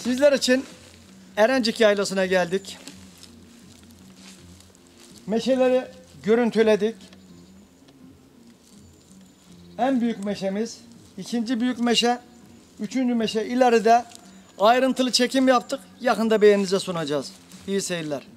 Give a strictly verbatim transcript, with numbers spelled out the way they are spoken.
Sizler için Erencik Yaylası'na geldik. Meşeleri görüntüledik. En büyük meşemiz, ikinci büyük meşe, üçüncü meşe ileride ayrıntılı çekim yaptık. Yakında beğeninize sunacağız. İyi seyirler.